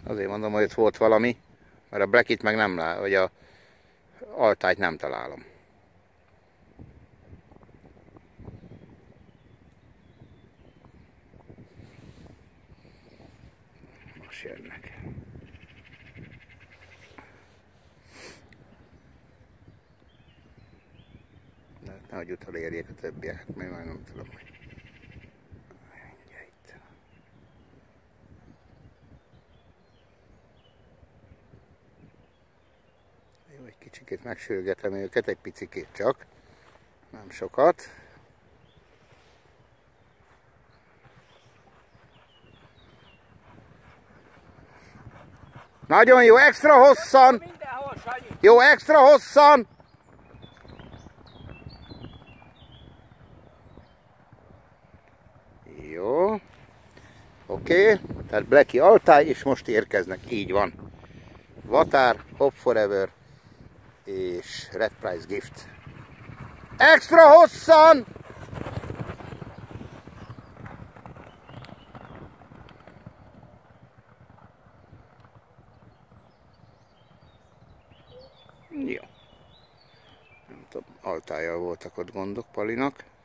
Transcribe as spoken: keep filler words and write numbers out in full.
Azért mondom, hogy ott volt valami, mert a Blackit meg nem lát, vagy a Altájt nem találom. Most jönnek. De nehogy utolérjék a többieket, mert már nem tudom, hogy... Jó, egy kicsikét megsürgetem őket, egy picikét csak, nem sokat. Nagyon jó, extra hosszan! Jó, extra hosszan! Jó. Oké, okay. Tehát Blackie, Altáj, és most érkeznek, így van. Vatár, Hop Forever és Red Price Gift. Extra hosszan! Jó. Nem tudom, Altájjal voltak ott gondok Palinak.